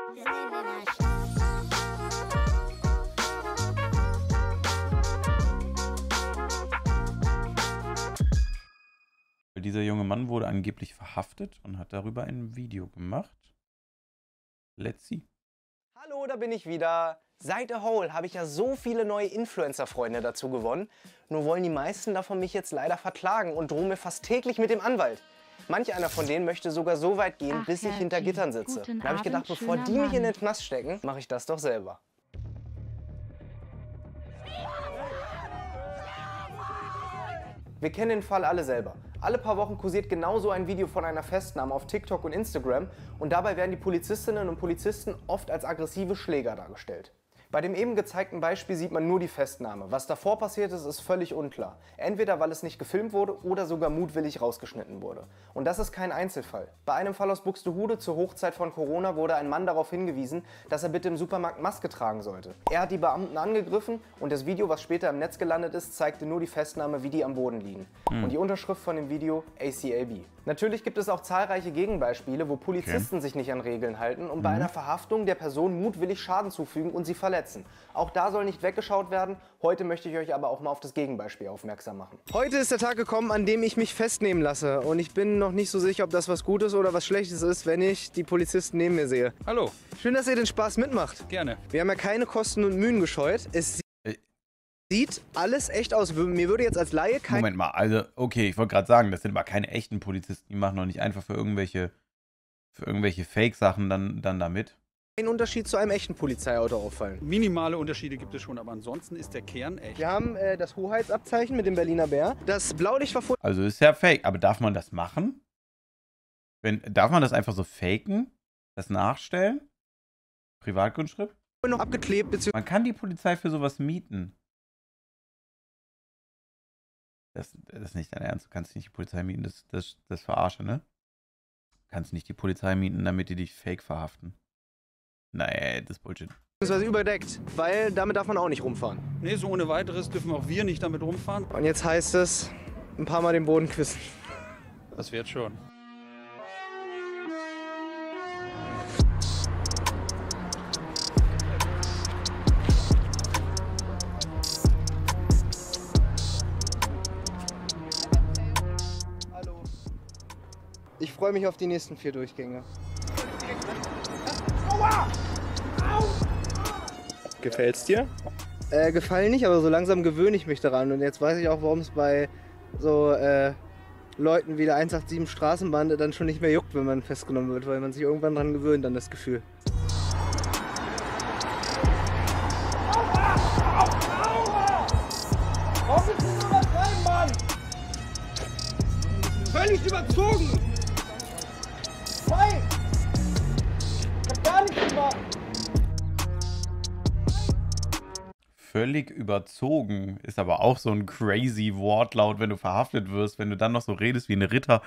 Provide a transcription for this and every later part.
Dieser junge Mann wurde angeblich verhaftet und hat darüber ein Video gemacht. Let's see. Hallo, da bin ich wieder. Seit A Hole habe ich ja so viele neue Influencer-Freunde dazu gewonnen. Nur wollen die meisten davon mich jetzt leider verklagen und drohen mir fast täglich mit dem Anwalt. Manch einer von denen möchte sogar so weit gehen, bis ich hinter Gittern sitze. Da habe ich gedacht, bevor die mich in den Knast stecken, mache ich das doch selber. Wir kennen den Fall alle selber. Alle paar Wochen kursiert genauso ein Video von einer Festnahme auf TikTok und Instagram und dabei werden die Polizistinnen und Polizisten oft als aggressive Schläger dargestellt. Bei dem eben gezeigten Beispiel sieht man nur die Festnahme. Was davor passiert ist, ist völlig unklar. Entweder weil es nicht gefilmt wurde oder sogar mutwillig rausgeschnitten wurde. Und das ist kein Einzelfall. Bei einem Fall aus Buxtehude zur Hochzeit von Corona wurde ein Mann darauf hingewiesen, dass er bitte im Supermarkt Maske tragen sollte. Er hat die Beamten angegriffen und das Video, was später im Netz gelandet ist, zeigte nur die Festnahme, wie die am Boden liegen. Und die Unterschrift von dem Video ACAB. Natürlich gibt es auch zahlreiche Gegenbeispiele, wo Polizisten sich nicht an Regeln halten und bei einer Verhaftung der Person mutwillig Schaden zufügen und sie verletzen. Auch da soll nicht weggeschaut werden. Heute möchte ich euch aber auch mal auf das Gegenbeispiel aufmerksam machen. Heute ist der Tag gekommen, an dem ich mich festnehmen lasse. Und ich bin noch nicht so sicher, ob das was Gutes oder was Schlechtes ist, wenn ich die Polizisten neben mir sehe. Hallo. Schön, dass ihr den Spaß mitmacht. Gerne. Wir haben ja keine Kosten und Mühen gescheut. Es sieht alles echt aus. Mir würde jetzt als Laie kein... Moment mal, also okay, ich wollte gerade sagen, das sind aber keine echten Polizisten, die machen doch nicht einfach für irgendwelche Fake-Sachen dann damit. Ein Unterschied zu einem echten Polizeiauto auffallen. Minimale Unterschiede gibt es schon, aber ansonsten ist der Kern echt. Wir haben das Hoheitsabzeichen mit dem Berliner Bär. Das Blaulichtverfolgung. Also ist ja fake, aber darf man das machen? Darf man das einfach so faken? Das nachstellen? Privatgrundschrift? Noch abgeklebt, beziehungsweise... Man kann die Polizei für sowas mieten. Das ist nicht dein Ernst. Du kannst nicht die Polizei mieten. Das verarsche, ne? Du kannst nicht die Polizei mieten, damit die dich fake verhaften. Naja, das ist Bullshit. Überdeckt, weil damit darf man auch nicht rumfahren. Nee, so ohne weiteres dürfen auch wir nicht damit rumfahren. Und jetzt heißt es, ein paar Mal den Boden küssen. Das wird schon. Hallo. Ich freue mich auf die nächsten 4 Durchgänge. Gefällt's dir? Gefallen nicht, aber so langsam gewöhne ich mich daran. Und jetzt weiß ich auch, warum es bei so Leuten wie der 187 Straßenbande dann schon nicht mehr juckt, wenn man festgenommen wird, weil man sich irgendwann dran gewöhnt, an das Gefühl. Warum bist du so übertreiben, Mann? Völlig überzogen! Nein! Ich hab gar nichts gemacht! Völlig überzogen ist aber auch so ein crazy Wortlaut, wenn du verhaftet wirst, wenn du dann noch so redest wie ein Ritter.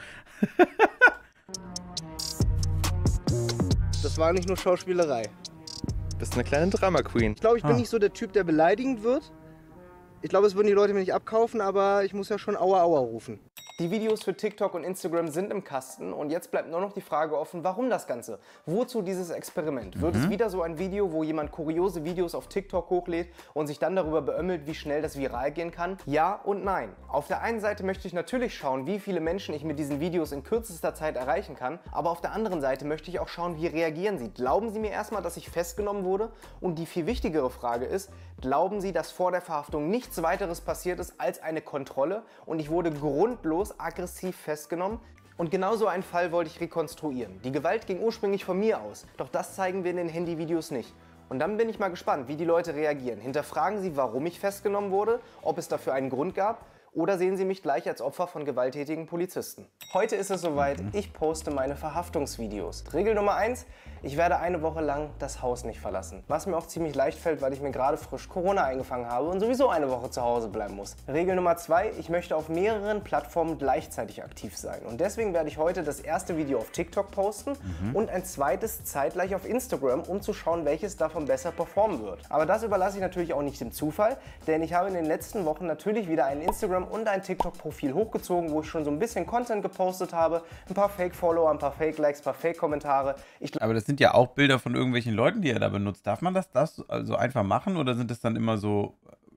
Das war nicht nur Schauspielerei. Bist eine kleine Drama-Queen. Ich glaube, ich bin nicht so der Typ, der beleidigend wird. Ich glaube, es würden die Leute mir nicht abkaufen, aber ich muss ja schon Aua Aua rufen. Die Videos für TikTok und Instagram sind im Kasten und jetzt bleibt nur noch die Frage offen, warum das Ganze? Wozu dieses Experiment? Wird es wieder so ein Video, wo jemand kuriose Videos auf TikTok hochlädt und sich dann darüber beömmelt, wie schnell das viral gehen kann? Ja und nein. Auf der einen Seite möchte ich natürlich schauen, wie viele Menschen ich mit diesen Videos in kürzester Zeit erreichen kann, aber auf der anderen Seite möchte ich auch schauen, wie reagieren sie. Glauben sie mir erstmal, dass ich festgenommen wurde? Und die viel wichtigere Frage ist, glauben sie, dass vor der Verhaftung nichts weiteres passiert ist als eine Kontrolle und ich wurde grundlos aggressiv festgenommen? Und genau so einen Fall wollte ich rekonstruieren. Die Gewalt ging ursprünglich von mir aus, doch das zeigen wir in den Handyvideos nicht. Und dann bin ich mal gespannt, wie die Leute reagieren. Hinterfragen sie, warum ich festgenommen wurde, ob es dafür einen Grund gab, oder sehen sie mich gleich als Opfer von gewalttätigen Polizisten. Heute ist es soweit, ich poste meine Verhaftungsvideos. Regel Nummer 1, ich werde eine Woche lang das Haus nicht verlassen. Was mir auch ziemlich leicht fällt, weil ich mir gerade frisch Corona eingefangen habe und sowieso eine Woche zu Hause bleiben muss. Regel Nummer 2, ich möchte auf mehreren Plattformen gleichzeitig aktiv sein. Und deswegen werde ich heute das erste Video auf TikTok posten und ein zweites zeitgleich auf Instagram, um zu schauen, welches davon besser performen wird. Aber das überlasse ich natürlich auch nicht dem Zufall, denn ich habe in den letzten Wochen natürlich wieder ein Instagram und ein TikTok-Profil hochgezogen, wo ich schon so ein bisschen Content gepostet habe. Ein paar Fake-Follower, ein paar Fake-Likes, ein paar Fake-Kommentare. Aber das sind ja auch Bilder von irgendwelchen Leuten, die er da benutzt. Darf man das also einfach machen oder sind das dann immer so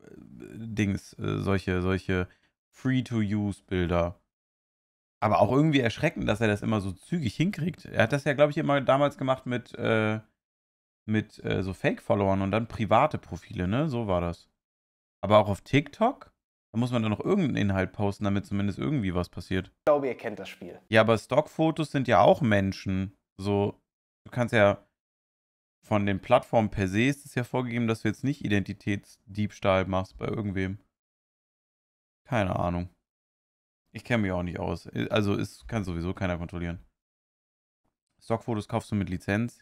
solche Free-to-Use-Bilder? Aber auch irgendwie erschreckend, dass er das immer so zügig hinkriegt. Er hat das ja, glaube ich, immer damals gemacht mit so Fake-Followern und dann private Profile, ne? So war das. Aber auch auf TikTok? Da muss man dann noch irgendeinen Inhalt posten, damit zumindest irgendwie was passiert. Ich glaube, ihr kennt das Spiel. Ja, aber Stockfotos sind ja auch Menschen. So, du kannst ja von den Plattformen per se ist es ja vorgegeben, dass du jetzt nicht Identitätsdiebstahl machst bei irgendwem. Keine Ahnung. Ich kenne mich auch nicht aus. Also kann sowieso keiner kontrollieren. Stockfotos kaufst du mit Lizenz?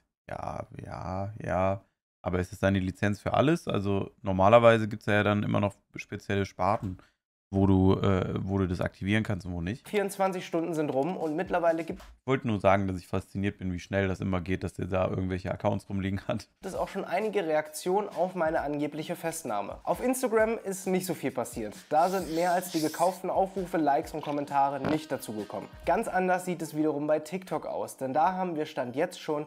Ja. Aber ist es dann die Lizenz für alles? Also normalerweise gibt es ja dann immer noch spezielle Sparten, wo du das aktivieren kannst und wo nicht. 24 Stunden sind rum und mittlerweile gibt Ich wollte nur sagen, dass ich fasziniert bin, wie schnell das immer geht, dass der da irgendwelche Accounts rumliegen hat. es auch schon einige Reaktionen auf meine angebliche Festnahme. Auf Instagram ist nicht so viel passiert. Da sind mehr als die gekauften Aufrufe, Likes und Kommentare nicht dazugekommen. Ganz anders sieht es wiederum bei TikTok aus, denn da haben wir Stand jetzt schon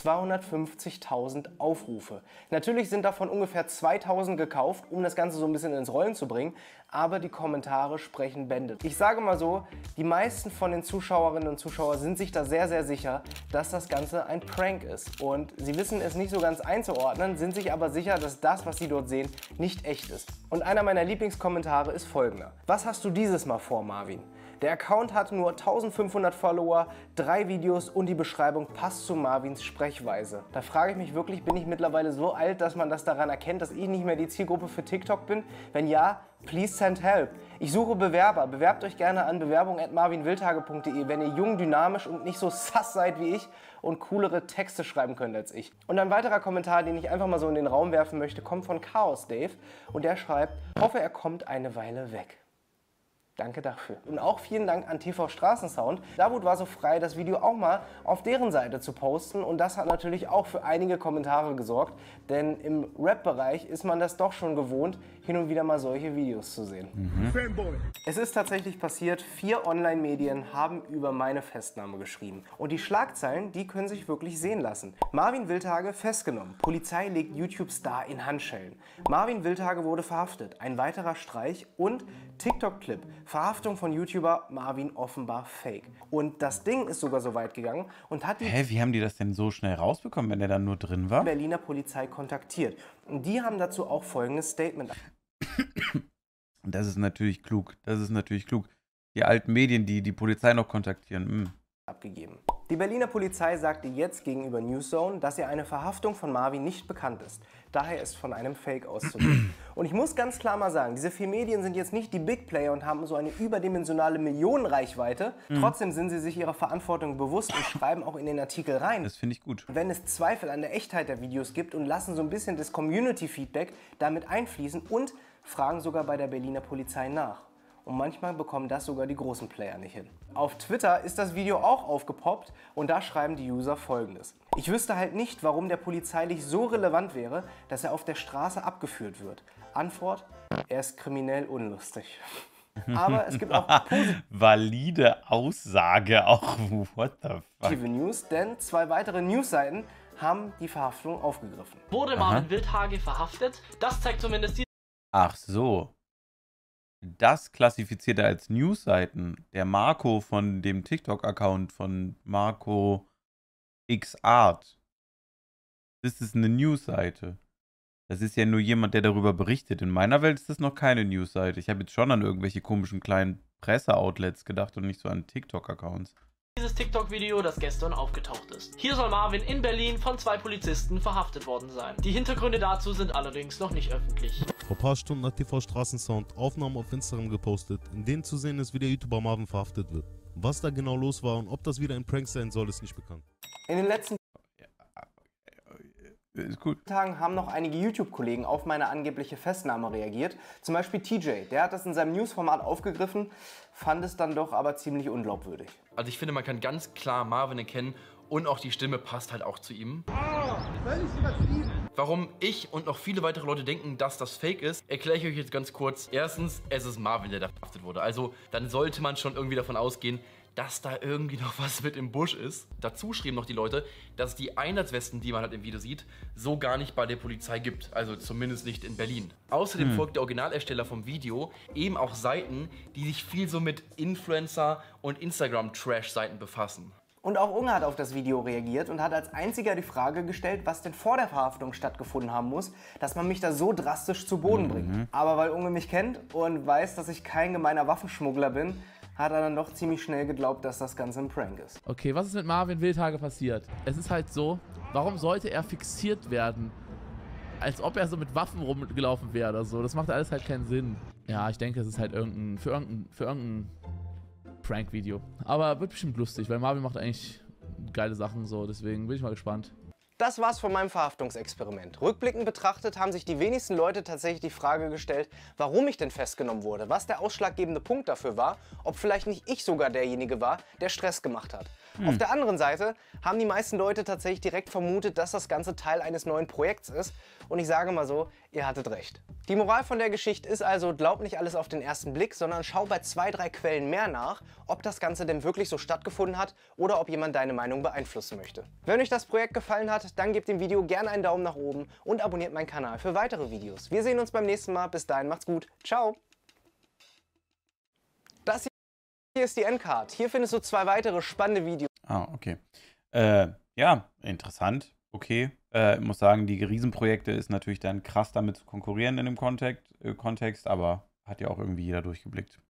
250.000 Aufrufe. Natürlich sind davon ungefähr 2.000 gekauft, um das Ganze so ein bisschen ins Rollen zu bringen, aber die Kommentare sprechen Bände. Ich sage mal so, die meisten von den Zuschauerinnen und Zuschauern sind sich da sehr, sehr sicher, dass das Ganze ein Prank ist. Und sie wissen es nicht so ganz einzuordnen, sind sich aber sicher, dass das, was sie dort sehen, nicht echt ist. Und einer meiner Lieblingskommentare ist folgender. Was hast du dieses Mal vor, Marvin? Der Account hat nur 1500 Follower, 3 Videos und die Beschreibung passt zu Marvins Sprechweise. Da frage ich mich wirklich, bin ich mittlerweile so alt, dass man das daran erkennt, dass ich nicht mehr die Zielgruppe für TikTok bin? Wenn ja, please send help. Ich suche Bewerber. Bewerbt euch gerne an bewerbung@marvinwildtage.de, wenn ihr jung, dynamisch und nicht so sass seid wie ich und coolere Texte schreiben könnt als ich. Und ein weiterer Kommentar, den ich einfach mal so in den Raum werfen möchte, kommt von Chaos Dave und der schreibt, hoffe er kommt eine Weile weg. Danke dafür. Und auch vielen Dank an TV Straßensound. Davut war so frei, das Video auch mal auf deren Seite zu posten und das hat natürlich auch für einige Kommentare gesorgt, denn im Rap-Bereich ist man das doch schon gewohnt, hin und wieder mal solche Videos zu sehen. Es ist tatsächlich passiert, 4 Online-Medien haben über meine Festnahme geschrieben. Und die Schlagzeilen, die können sich wirklich sehen lassen. Marvin Wildhage festgenommen. Polizei legt YouTube-Star in Handschellen. Marvin Wildhage wurde verhaftet. Ein weiterer Streich und TikTok-Clip. Verhaftung von YouTuber Marvin offenbar fake. Und das Ding ist sogar so weit gegangen und hat die Wie haben die das denn so schnell rausbekommen, wenn der dann nur drin war? Berliner Polizei kontaktiert. Und die haben dazu auch folgendes Statement. Das ist natürlich klug. Die alten Medien, die Polizei noch kontaktieren. Abgegeben. Die Berliner Polizei sagte jetzt gegenüber Newszone, dass ihr eine Verhaftung von Marvin nicht bekannt ist. Daher ist von einem Fake auszugehen. Und ich muss ganz klar mal sagen, diese 4 Medien sind jetzt nicht die Big Player und haben so eine überdimensionale Millionenreichweite. Trotzdem sind sie sich ihrer Verantwortung bewusst und schreiben auch in den Artikel rein, Das finde ich gut. wenn es Zweifel an der Echtheit der Videos gibt und lassen so ein bisschen das Community-Feedback damit einfließen und fragen sogar bei der Berliner Polizei nach. Und manchmal bekommen das sogar die großen Player nicht hin. Auf Twitter ist das Video auch aufgepoppt und da schreiben die User Folgendes. Ich wüsste halt nicht, warum der polizeilich so relevant wäre, dass er auf der Straße abgeführt wird. Antwort, er ist kriminell unlustig. Aber es gibt auch Valide Aussage auch. What the fuck? positive News, denn 2 weitere Newsseiten haben die Verhaftung aufgegriffen. Wurde Marvin Wildhage verhaftet? Das zeigt zumindest die Ach so. Das klassifiziert er als Newsseiten. Der Marco von dem TikTok-Account von Marco X Art. Das ist eine Newsseite. Das ist ja nur jemand, der darüber berichtet. In meiner Welt ist das noch keine Newsseite. Ich habe jetzt schon an irgendwelche komischen kleinen Presseoutlets gedacht und nicht so an TikTok-Accounts. dieses TikTok-Video, das gestern aufgetaucht ist. Hier soll Marvin in Berlin von 2 Polizisten verhaftet worden sein. Die Hintergründe dazu sind allerdings noch nicht öffentlich. Vor ein paar Stunden hat TV Straßensound Aufnahmen auf Instagram gepostet, in denen zu sehen ist, wie der YouTuber Marvin verhaftet wird. Was da genau los war und ob das wieder ein Prank sein soll, ist nicht bekannt. In den letzten Ist cool. Tagen haben noch einige YouTube-Kollegen auf meine angebliche Festnahme reagiert. Zum Beispiel TJ, der hat das in seinem Newsformat aufgegriffen, fand es dann doch aber ziemlich unglaubwürdig. Also ich finde, man kann ganz klar Marvin erkennen und auch die Stimme passt halt auch zu ihm. Völlig übertrieben. Warum ich und noch viele weitere Leute denken, dass das Fake ist, erkläre ich euch jetzt ganz kurz. Erstens, es ist Marvin, der da verhaftet wurde. Also dann sollte man schon irgendwie davon ausgehen, dass da irgendwie noch was mit im Busch ist. Dazu schrieben noch die Leute, dass es die Einsatzwesten, die man halt im Video sieht, so gar nicht bei der Polizei gibt. Also zumindest nicht in Berlin. Außerdem folgt der Originalersteller vom Video eben auch Seiten, die sich viel so mit Influencer- und Instagram-Trash-Seiten befassen. Und auch Unge hat auf das Video reagiert und hat als einziger die Frage gestellt, was denn vor der Verhaftung stattgefunden haben muss, dass man mich da so drastisch zu Boden bringt. Aber weil Unge mich kennt und weiß, dass ich kein gemeiner Waffenschmuggler bin, hat er dann doch ziemlich schnell geglaubt, dass das Ganze ein Prank ist. Okay, was ist mit Marvin Wildhage passiert? Es ist halt so, warum sollte er fixiert werden? Als ob er so mit Waffen rumgelaufen wäre oder so. Das macht alles halt keinen Sinn. Ja, ich denke, es ist halt für irgendein Prank-Video. Aber wird bestimmt lustig, weil Marvin macht eigentlich geile Sachen so. Deswegen bin ich mal gespannt. Das war's von meinem Verhaftungsexperiment. Rückblickend betrachtet haben sich die wenigsten Leute tatsächlich die Frage gestellt, warum ich denn festgenommen wurde, was der ausschlaggebende Punkt dafür war, ob vielleicht nicht ich sogar derjenige war, der Stress gemacht hat. Auf der anderen Seite haben die meisten Leute tatsächlich direkt vermutet, dass das Ganze Teil eines neuen Projekts ist. Und ich sage mal so, ihr hattet recht. Die Moral von der Geschichte ist also, glaub nicht alles auf den ersten Blick, sondern schau bei 2, 3 Quellen mehr nach, ob das Ganze denn wirklich so stattgefunden hat oder ob jemand deine Meinung beeinflussen möchte. Wenn euch das Projekt gefallen hat, dann gebt dem Video gerne einen Daumen nach oben und abonniert meinen Kanal für weitere Videos. Wir sehen uns beim nächsten Mal. Bis dahin, macht's gut. Ciao. Das hier ist die Endcard. Hier findest du 2 weitere spannende Videos. Ah, okay. Ja, interessant. Okay. Ich muss sagen, die Riesenprojekte ist natürlich dann krass damit zu konkurrieren in dem Kontext, aber hat ja auch irgendwie jeder durchgeblickt.